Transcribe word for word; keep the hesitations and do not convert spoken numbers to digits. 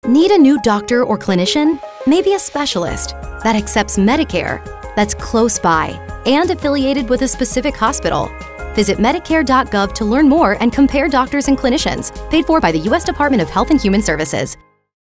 Need a new doctor or clinician? Maybe a specialist that accepts Medicare, that's close by, and affiliated with a specific hospital. Visit Medicare dot gov to learn more and compare doctors and clinicians. Paid for by the U S Department of Health and Human Services.